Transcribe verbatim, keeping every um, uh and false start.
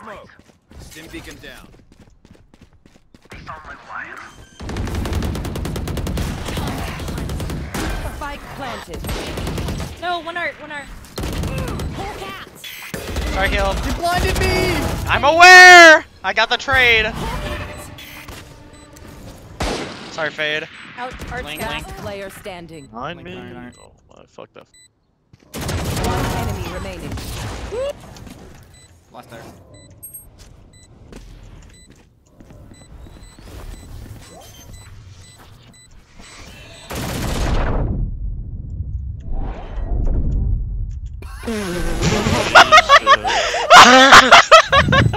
smoke. Stim beacon down. Spike planted. No, one art, one art. Sorry, heal. You blinded me! I'm aware! I got the trade. Sorry, Fade. Out, art Link, sky. link. Player standing. Behind Link, me. iron, iron. Oh, I fucked up. One enemy remaining. Last there.